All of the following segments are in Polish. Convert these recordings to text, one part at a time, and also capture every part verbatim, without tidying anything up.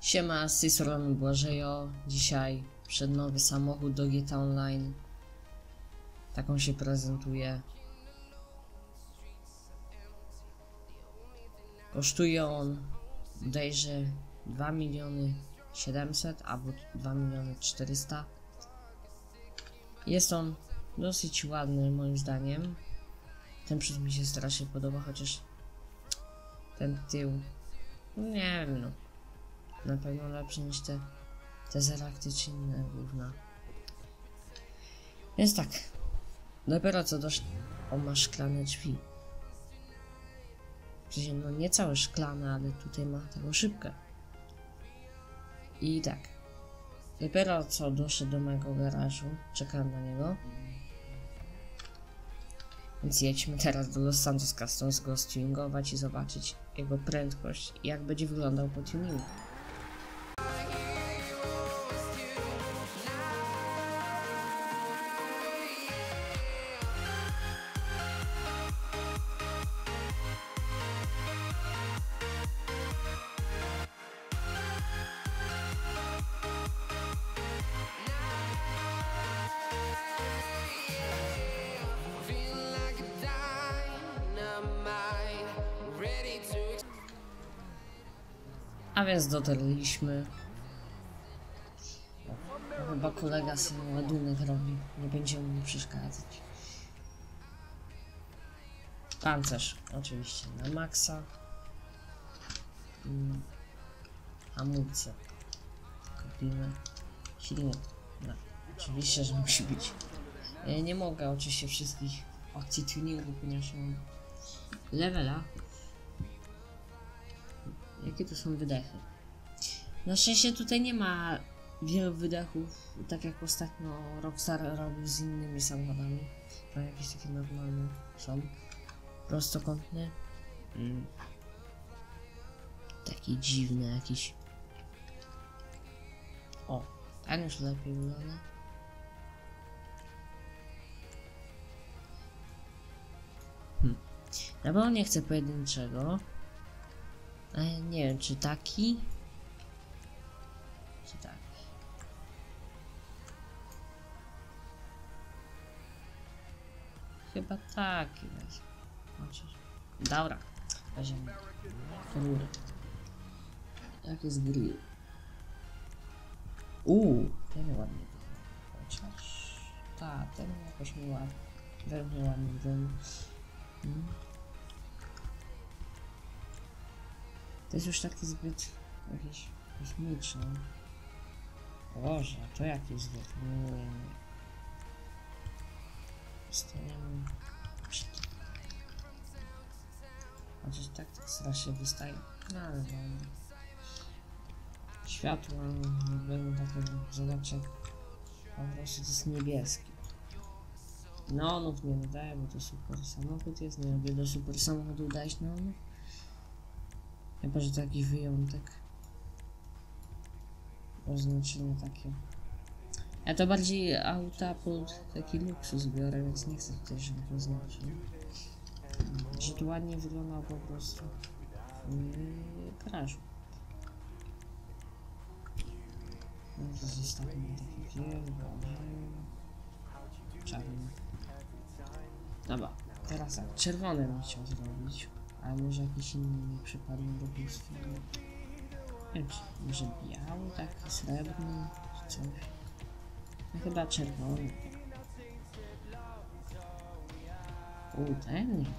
Siema, z tej strony Błażejo. Dzisiaj przednowy samochód do G T A Online. Taką się prezentuje. Kosztuje on bodajże dwa miliony siedemset albo dwa miliony czterysta. Jest on dosyć ładny moim zdaniem. Ten przód mi się strasznie podoba, chociaż ten tył, nie wiem, no, na pewno lepszy niż te, te Zerakty czy inne gówna. Więc tak, dopiero co doszło, on ma szklane drzwi. Przecież no nie całe szklane, ale tutaj ma taką szybkę. I tak, dopiero co doszedł do mojego garażu, czekałem na niego. Więc jedźmy teraz do Los Santos Customs go stuningować i zobaczyć jego prędkość i jak będzie wyglądał po tuningu. A więc dotarliśmy. Chyba kolega sobie ładunek robi, nie będziemy mu przeszkadzać. Pancerz oczywiście na maksa. Hmm. Amunicję kupimy. Silnik, no, oczywiście, że musi być. Ja nie mogę oczywiście wszystkich opcji tuningu, ponieważ mam levela. Jakie to są wydechy? Na szczęście tutaj nie ma wielu wydechów, tak jak ostatnio Rockstar robił z innymi samochodami. To jakieś takie normalne są. Prostokątne. Mm. Takie dziwne jakieś. O, ten już lepiej wygląda. Hmm. Na pewno nie chcę pojedynczego. Ale nie wiem, czy taki, czy taki. Chyba taki weź. Chociaż. Dobra, weźmiemy rury. Jak jest grill? Uuu, ten ładnie wygląda. Chociaż. Tak, ten jakoś mi ładnie. Weźmie ładnie wygląda. Hmm. To jest już taki zbyt jakiś kosmiczny. Boże, to jakieś zbyt. Nie, nie, nie. Stajemy. Chociaż tak, tak strasznie wystaje. No ale dobra. Światło będą takie, zobaczę. Po prostu to jest niebieskie. Neonów nie nadaje, bo to super samochód jest. Nie lubię do super samochodu dać neonów. Chyba, że to jakiś wyjątek. Oznaczenie takie. Ja to bardziej auta pod taki luksus biorę, więc nie chcę tutaj żadnych oznaczeń. Że tu ładnie wyglądał po prostu w garażu. Może zostawimy takie wielkie, czarne. Dobra, teraz tak, czerwone bym chciał zrobić. Ale może jakiś inny mi przypadł do gustu. Nie wiem, może biały, taki srebrny, czy coś. No chyba czerwony. U, ten nie.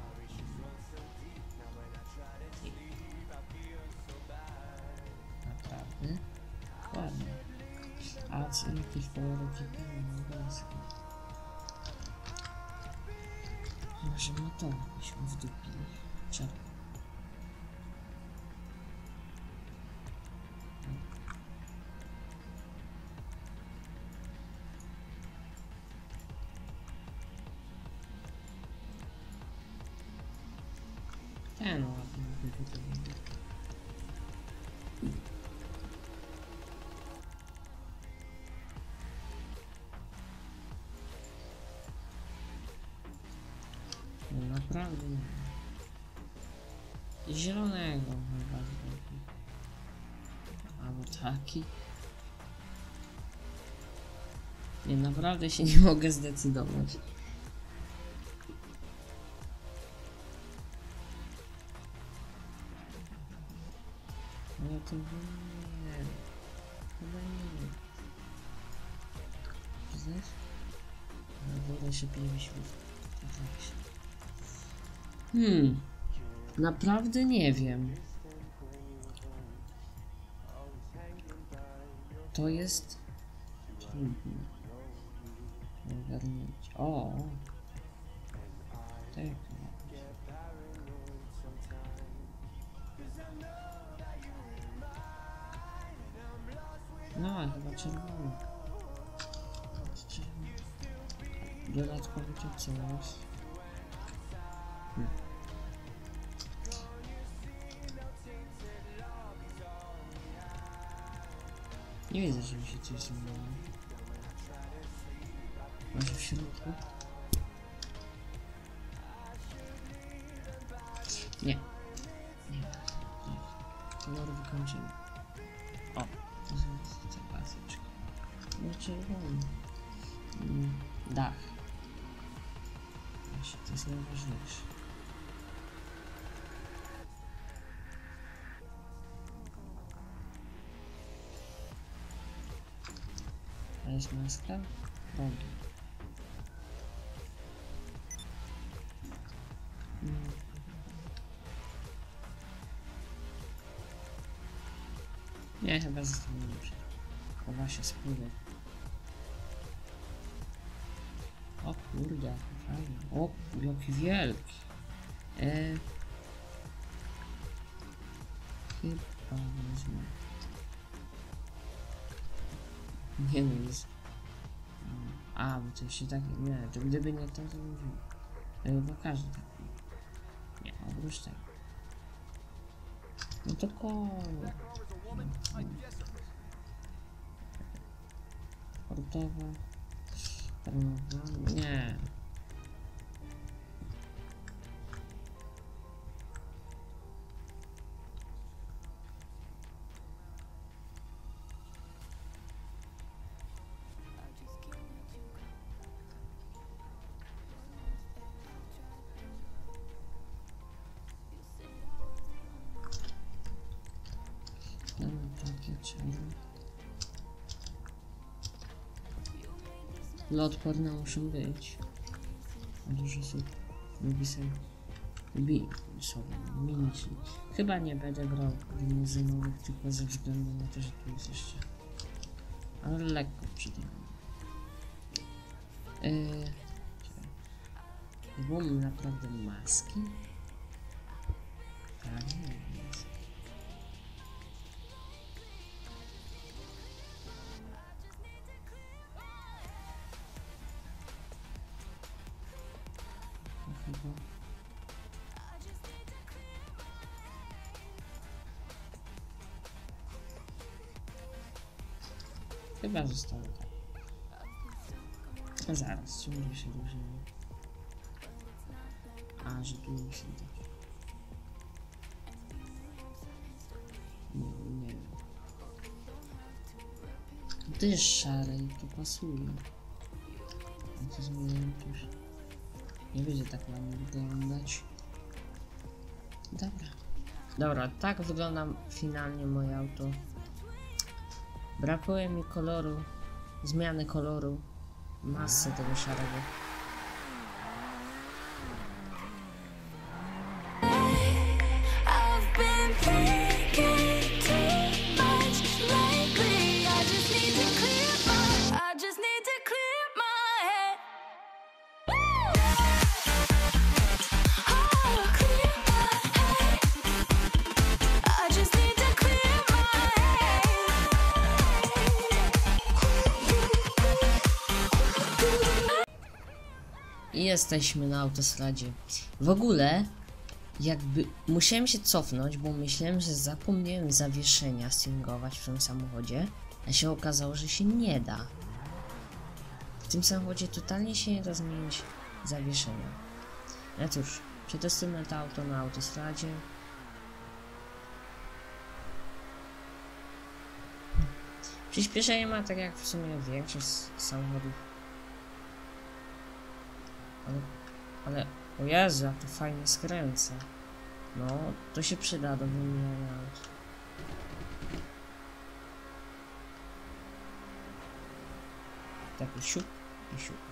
Naprawdę? Ładnie. A co jakieś kolorki niebieskie. Może motor byśmy wdupili. Czerwony. Ten ładny wygląda. No naprawdę nie. Zielonego chyba zrobię. taki. Nie, naprawdę się nie mogę zdecydować. Ale to nie. Chyba nie. Znasz? No, woda się pojawi śluz. Hmm. Naprawdę nie wiem. To jest trudne do ogarnięcia. O! Tak. No, chyba czerwony. Dodatkowo to co jest? Hmm. Nie widzę, żeby się coś zmieniło. Może w środku? Nie. Nie. Kolor wykończony. O! To jest ta paseczka. No czerwony. Mm, dach. Właśnie, to jest najważniejsze. A jest maska? Rogi. Hmm. Nie, chyba zostanę dobrze. Chowa się spływa. O kurde, fajnie. O, jaki wielki. E... Chyba wezmę. Nie no, jest... A, bo to jeszcze tak... Nie, to gdyby nie to, to bym... Bo każdy tak... Nie, oprócz tego. No to kolor. Sportowe. Nie. Mamy takie czarne. Loodporne muszą być. A dużo są napisane. Bi sobie miniczny. Chyba nie będę brał limuzynowych tylko ze względu na to, że tu jest jeszcze. Ale lekko przydane. Yy, Było naprawdę maski? Tak, nie jest. Chyba. Chyba zostało tak. A zaraz, czy może się różni? A, że tu musi dać. Nie, nie wiem. To jest szare i to pasuje. A co zmieniłem tu już? Nie będzie tak ładnie wyglądać. Dobra. Dobra, tak wygląda finalnie moje auto. Brakuje mi koloru, zmiany koloru, masy tego szarego. I jesteśmy na autostradzie. W ogóle, jakby musiałem się cofnąć, bo myślałem, że zapomniałem zawieszenia stringować w tym samochodzie, a się okazało, że się nie da. W tym samochodzie totalnie się nie da zmienić zawieszenia. No cóż, przetestujmy to auto na autostradzie. Przyspieszenie ma tak jak w sumie większość samochodów. Ale, ale, o Jezu, jak to fajnie skręca. No, to się przyda do wymieniania aut. Taki siup i siup.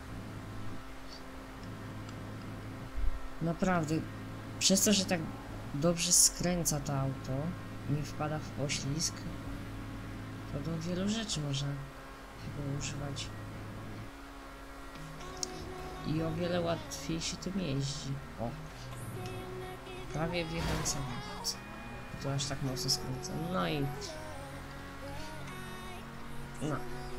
Naprawdę, przez to, że tak dobrze skręca to auto, nie wpada w poślizg, to do wielu rzeczy można go używać. I o wiele łatwiej się tym jeździ. O! Prawie wjechałem samochód. To aż tak mocno skręca. No i... No.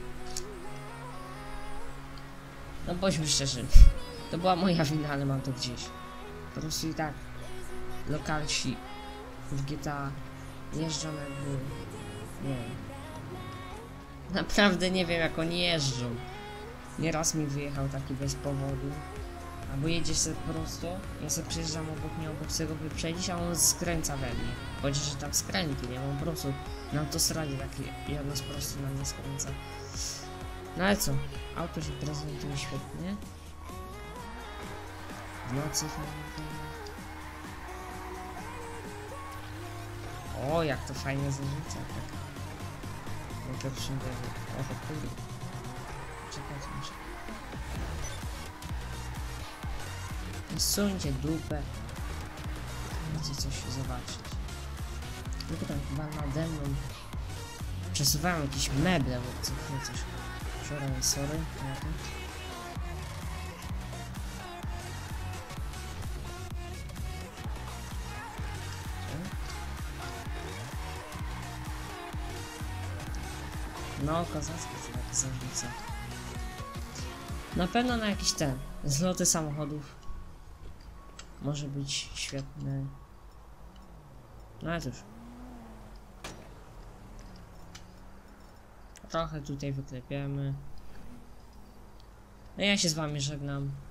No bądźmy szczerzy. To była moja wina, ale mam to gdzieś. Po prostu i tak lokalsi w G T A jeżdżą jakby... Nie wiem. Naprawdę nie wiem jak oni jeżdżą. Nieraz mi wyjechał taki bez powodu. Albo jedzie sobie prosto, ja sobie przejeżdżam obok mnie, obok chcę go wyprzedzić, a on skręca we mnie. Chodzi, że tam skrętu nie mam, po prostu na autostradzie taki jadę z prostu na mnie skręca. No ale co, auto się prezentuje świetnie. W nocy fajnie. O, jak to fajnie zarzuca, tak. Na pierwszym biegu. O, to kurde. Czekajcie, muszę. Suńcie dupę. Chcę coś zobaczyć. Tylko tam chyba nade mną przesuwałem jakieś meble, bo co chwilę coś. Wczoraj, sorry. No, kozackie to takie zarzuca. Na pewno na jakiś ten zloty samochodów może być świetny. No ale cóż. Trochę tutaj wyklepiemy. No ja się z wami żegnam.